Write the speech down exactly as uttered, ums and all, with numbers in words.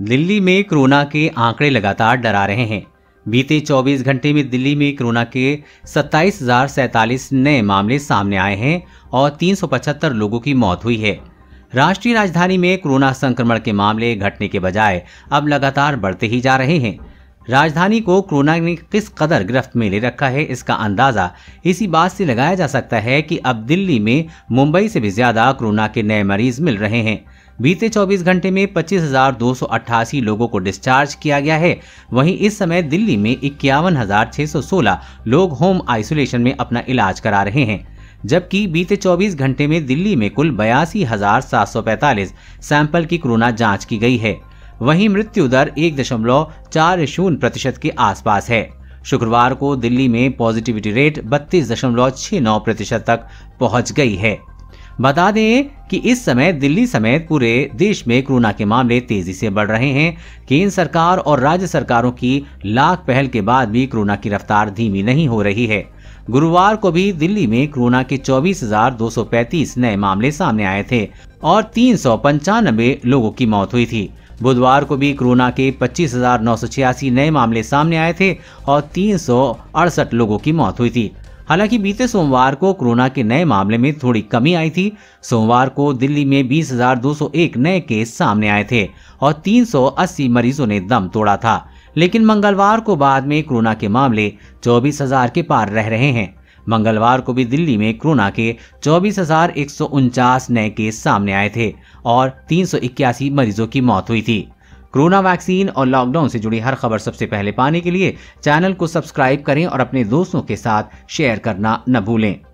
दिल्ली में कोरोना के आंकड़े लगातार डरा रहे हैं। बीते चौबीस घंटे में दिल्ली में कोरोना के सत्ताईस हजार सैंतालीस नए मामले सामने आए हैं और तीन सौ पचहत्तर लोगों की मौत हुई है। राष्ट्रीय राजधानी में कोरोना संक्रमण के मामले घटने के बजाय अब लगातार बढ़ते ही जा रहे हैं। राजधानी को कोरोना ने किस कदर गिरफ्त में ले रखा है, इसका अंदाजा इसी बात से लगाया जा सकता है कि अब दिल्ली में मुंबई से भी ज्यादा कोरोना के नए मरीज मिल रहे हैं। बीते चौबीस घंटे में पच्चीस हजार दो सौ अट्ठासी लोगों को डिस्चार्ज किया गया है। वहीं इस समय दिल्ली में इक्यावन हजार छह सौ सोलह लोग होम आइसोलेशन में अपना इलाज करा रहे हैं, जबकि बीते चौबीस घंटे में दिल्ली में कुल बयासी हजार सात सौ पैंतालीस सैंपल की कोरोना जांच की गई है। वहीं मृत्यु दर एक दशमलव चार शून्य प्रतिशत के आसपास है। शुक्रवार को दिल्ली में पॉजिटिविटी रेट बत्तीस दशमलव छह नौ प्रतिशत तक पहुंच गई है। बता दें कि इस समय दिल्ली समेत पूरे देश में कोरोना के मामले तेजी से बढ़ रहे हैं। केंद्र सरकार और राज्य सरकारों की लाख पहल के बाद भी कोरोना की रफ्तार धीमी नहीं हो रही है। गुरुवार को भी दिल्ली में कोरोना के चौबीस हजार दो सौ पैंतीस नए मामले सामने आए थे और तीन सौ पंचानबे लोगों की मौत हुई थी। बुधवार को भी कोरोना के पच्चीस हजार नौ सौ छियासी नए मामले सामने आए थे और तीन सौ अड़सठ लोगों की मौत हुई थी। हालांकि बीते सोमवार को कोरोना के नए मामले में थोड़ी कमी आई थी। सोमवार को दिल्ली में बीस हजार दो सौ एक नए केस सामने आए थे और तीन सौ अस्सी मरीजों ने दम तोड़ा था। लेकिन मंगलवार को बाद में कोरोना के मामले चौबीस हजार के पार रह रहे हैं। मंगलवार को भी दिल्ली में कोरोना के चौबीस हजार एक सौ उनचास नए केस सामने आए थे और तीन सौ इक्यासी मरीजों की मौत हुई थी। कोरोना वैक्सीन और लॉकडाउन से जुड़ी हर खबर सबसे पहले पाने के लिए चैनल को सब्सक्राइब करें और अपने दोस्तों के साथ शेयर करना न भूलें।